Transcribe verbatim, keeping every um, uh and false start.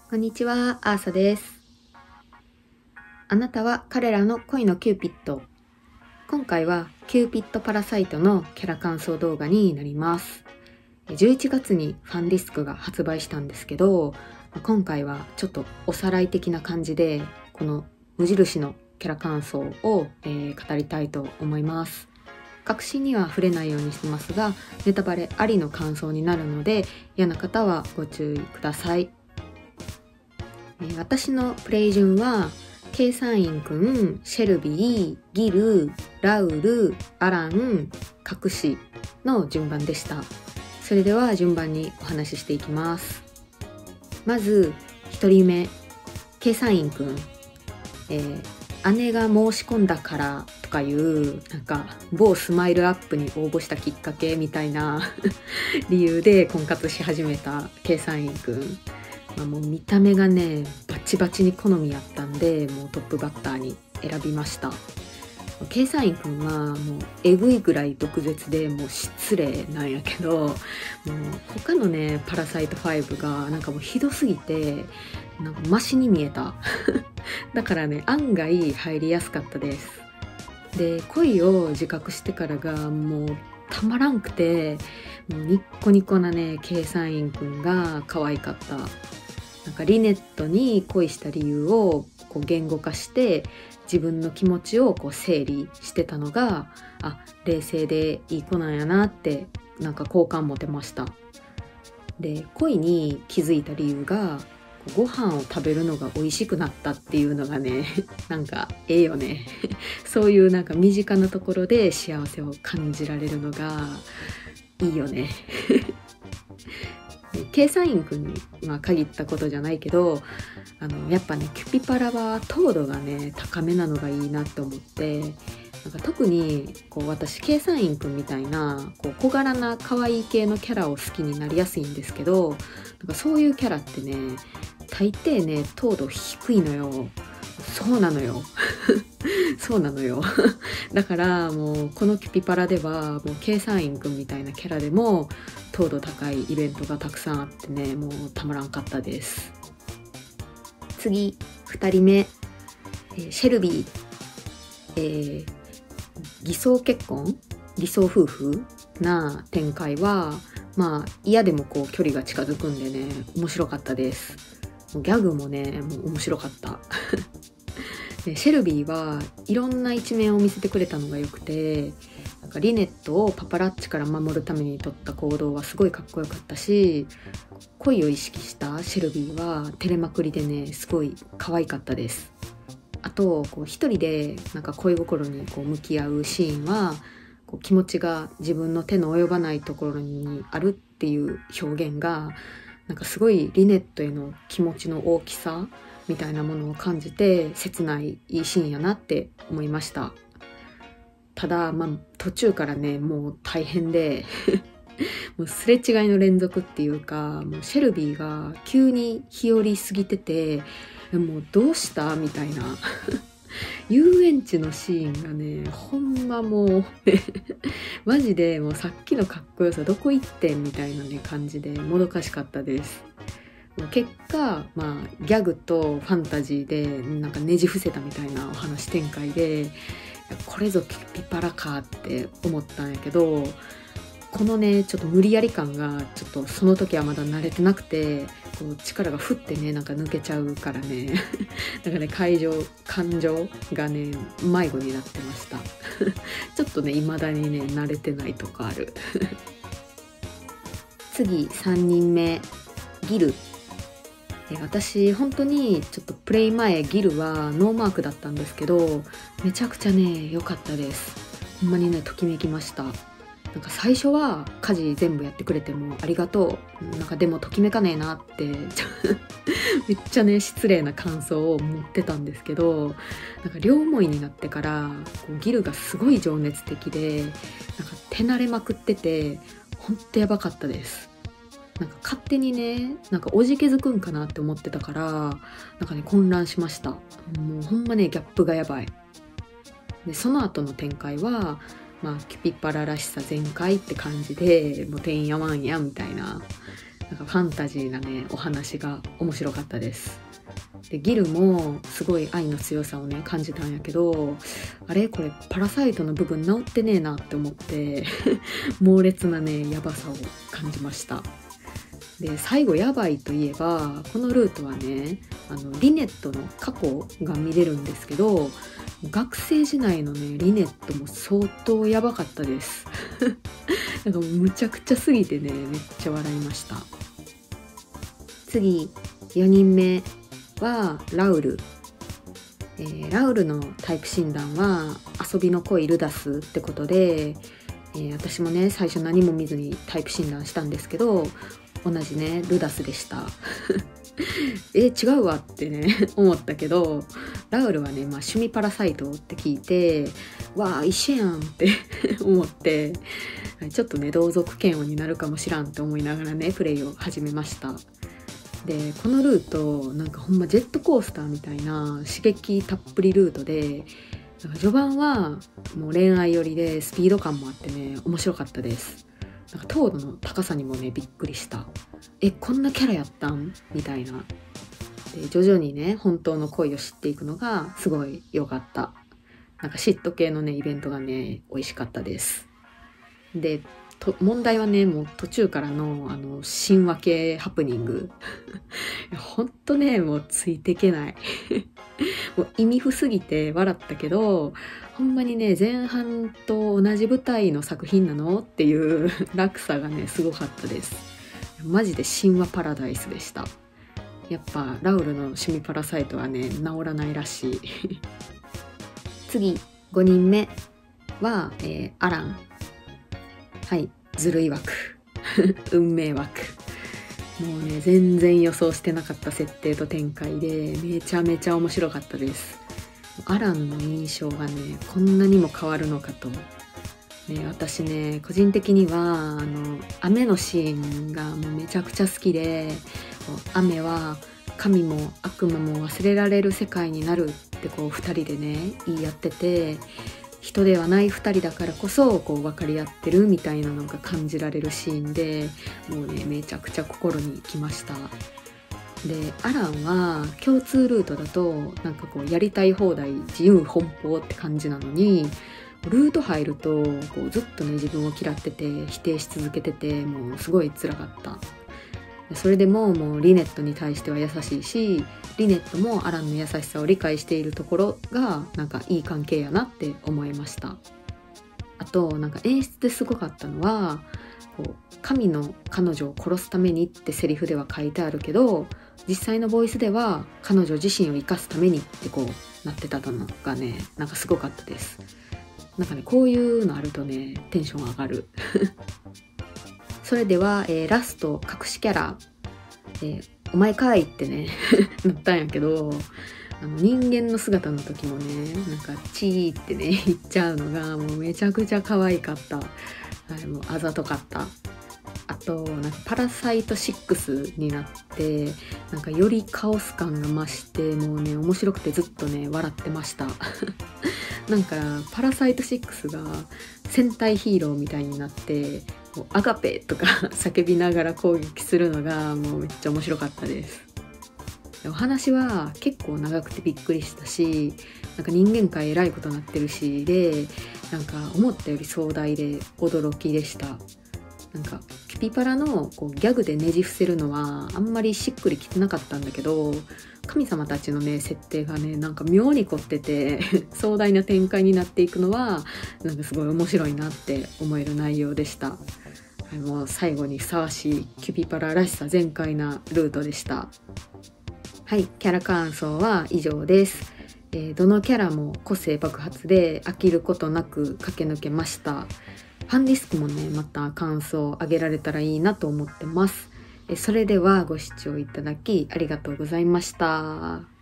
こんにちは、アーサです。あなたは彼らの恋のキューピッド。今回はキューピッドパラサイトのキャラ感想動画になります。じゅういちがつにファンディスクが発売したんですけど、今回はちょっとおさらい的な感じで、この無印のキャラ感想を、えー、語りたいと思います。確信には触れないようにしますが、ネタバレありの感想になるので、嫌な方はご注意ください。私のプレイ順はケイサインくん、シェルビー、ギル、ラウル、アラン、カクシの順番でした。それでは順番にお話ししていきます。まずひとりめ、ケイサインくん、えー、姉が申し込んだからとかいうなんか某スマイルアップに応募したきっかけみたいな理由で婚活し始めたケイサインくん。まあ、もう見た目がねバチバチに好みやったんで、もうトップバッターに選びました。ケイサインくんはもうえぐいぐらい毒舌でもう失礼なんやけど、もう他のねパラサイトファイブがなんかもうひどすぎてなんかマシに見えただからね案外入りやすかったです。で、恋を自覚してからがもうたまらんくて、もうニッコニコなねケイサインくんが可愛かった。なんかリネットに恋した理由をこう言語化して自分の気持ちをこう整理してたのが、あ、冷静でいい子なんやなってなんか好感持てました。で、恋に気づいた理由がご飯を食べるのが美味しくなったっていうのがねなんかええよねそういうなんか身近なところで幸せを感じられるのがいいよねケイサインくんに、まあ、限ったことじゃないけど、あのやっぱねキュピパラは糖度がね高めなのがいいなって思って、なんか特にこう私ケイサインくんみたいなこう小柄な可愛い系のキャラを好きになりやすいんですけど、なんかそういうキャラってね大抵ね糖度低いのよ。そうなのよそうなのよだからもうこのキュピパラではもうケイサインくんみたいなキャラでも糖度高いイベントがたくさんあってね、もうたまらんかったです。次ふたりめ、えー、シェルビー、えー、偽装結婚偽装夫婦な展開はまあ嫌でもこう距離が近づくんでね面白かったです。もうギャグもねもう面白かったでシェルビーはいろんな一面を見せてくれたのがよくて、なんかリネットをパパラッチから守るために取った行動はすごいかっこよかったし、恋を意識したシェルビーは照れまくりでねすごい可愛かったです。あとこう一人でなんか恋心にこう向き合うシーンはこう気持ちが自分の手の及ばないところにあるっていう表現がなんかすごいリネットへの気持ちの大きさみたいなものを感じて切ないいいシーンやなって思いました。ただまあ途中からねもう大変でもうすれ違いの連続っていうか、もうシェルビーが急に日和りすぎてて、もうどうしたみたいな遊園地のシーンがねほんまもうマジでもうさっきのかっこよさどこ行ってんみたいなね感じでもどかしかったです。結果、まあ、ギャグとファンタジーでなんかねじ伏せたみたいなお話展開で、これぞキュピパラかって思ったんやけど、このねちょっと無理やり感がちょっとその時はまだ慣れてなくて、こう力がふってねなんか抜けちゃうからねだからね会場感情がね迷子になってましたちょっとね未だにね慣れてないとこある次さんにんめ、ギル。私本当にちょっとプレイ前ギルはノーマークだったんですけど、めちゃくちゃね良かったです。ほんまにねときめきました。なんか最初は家事全部やってくれてもありがとう、なんかでもときめかねえなってめっちゃね失礼な感想を持ってたんですけど、なんか両思いになってからこうギルがすごい情熱的でなんか手慣れまくっててほんとやばかったです。なんか勝手にねなんかおじけづくんかなって思ってたから、なんかね混乱しました。もうほんまねギャップがやばい。でその後の展開はまあキュピパラらしさ全開って感じで、もうてんやわんやみたいな、 なんかファンタジーなねお話が面白かったです。でギルもすごい愛の強さをね感じたんやけど、あれこれパラサイトの部分治ってねえなって思って猛烈なねヤバさを感じました。で最後やばいといえば、このルートはねあのリネットの過去が見れるんですけど、学生時代のねリネットも相当やばかったですなんかもうむちゃくちゃすぎてねめっちゃ笑いました。次よにんめはラウル、えー、ラウルのタイプ診断は遊びの濃いルダスってことで、えー、私もね最初何も見ずにタイプ診断したんですけど、同じねルダスでしたえ違うわってね思ったけど、ラウルはね、まあ、趣味パラサイトって聞いて、わあ一緒やんって思って、ちょっとね同族嫌悪になるかもしらんって思いながらねプレイを始めました。でこのルートなんかほんまジェットコースターみたいな刺激たっぷりルートで、なんか序盤はもう恋愛寄りでスピード感もあってね面白かったです。なんか糖度の高さにもねびっくりした。えこんなキャラやったんみたいな。で徐々にね本当の恋を知っていくのがすごい良かった。なんか嫉妬系のねイベントがね美味しかったです。でと問題はねもう途中からのあの神話系ハプニングほんとねもうついていけないもう意味不すぎて笑ったけど、ほんまにね前半と同じ舞台の作品なのっていう落差がねすごかったです。マジで神話パラダイスでした。やっぱラウルの趣味パラサイトはね治らないらしい次ごにんめは、えー、アラン。はい、ずるい枠運命枠。もうね全然予想してなかった設定と展開でめちゃめちゃ面白かったです。アランの印象がねこんなにも変わるのかと、ね、私ね個人的にはあの雨のシーンがもうめちゃくちゃ好きで、雨は神も悪魔も忘れられる世界になるってこうふたりでね言い合ってて、人ではないふたりだからこそこう分かり合ってるみたいなのが感じられるシーンで、もうねめちゃくちゃ心にきました。でアランは共通ルートだとなんかこうやりたい放題自由奔放って感じなのに、ルート入るとこうずっとね自分を嫌ってて否定し続けてて、もうすごい辛かった。それでももうリネットに対しては優しいし、リネットもアランの優しさを理解しているところがなんかいい関係やなって思いました。あとなんか演出ですごかったのは、こう神の彼女を殺すためにってセリフでは書いてあるけど、実際のボイスでは彼女自身を生かすためにってこうなってたのがねなんかすごかったです。なんかねこういうのあるとねテンション上がるそれでは、えー、ラスト隠しキャラ、えー、お前かいってねなったんやけど、あの人間の姿の時もねなんかチーってね言っちゃうのがもうめちゃくちゃ可愛かった。はい、もうあざとかった。あとなんかパラサイトシックスになってなんかよりカオス感が増して、もうね面白くてずっとね笑ってましたなんかパラサイトシックスが戦隊ヒーローみたいになってもうアガペとか叫びながら攻撃するのがもうめっちゃ面白かったです。お話は結構長くてびっくりしたし、なんか人間界えらいことになってるしで、なんか思ったより壮大で驚きでした。なんかキュピパラのこうギャグでねじ伏せるのはあんまりしっくりきてなかったんだけど、神様たちのね設定がねなんか妙に凝ってて壮大な展開になっていくのはなんかすごい面白いなって思える内容でした。はい、もう最後にふさわしいキュピパラらしさ全開なルートでした。はい、キャラ感想は以上です。えー、どのキャラも個性爆発で飽きることなく駆け抜けました。ファンディスクもねまた感想をあげられたらいいなと思ってます。それではご視聴いただきありがとうございました。